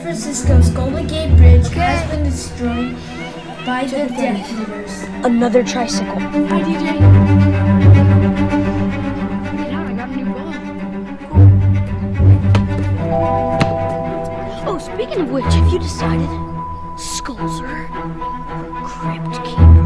Francisco's Golden Gate Bridge has been destroyed by the Death Eaters. Another tricycle. Hi, DJ. Yeah, I got a new ball. Oh, speaking of which, have you decided? Skulls are Crypt Keeper.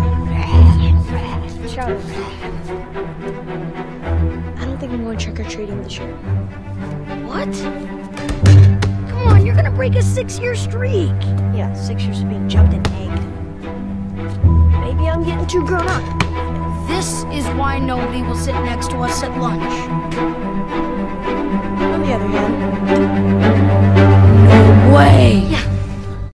I don't think I'm going trick-or-treating this year. What? Come on, you're gonna break a 6-year streak. Yeah, 6 years of being jumped and egged. Maybe I'm getting too grown up. This is why nobody will sit next to us at lunch. On the other hand, No way!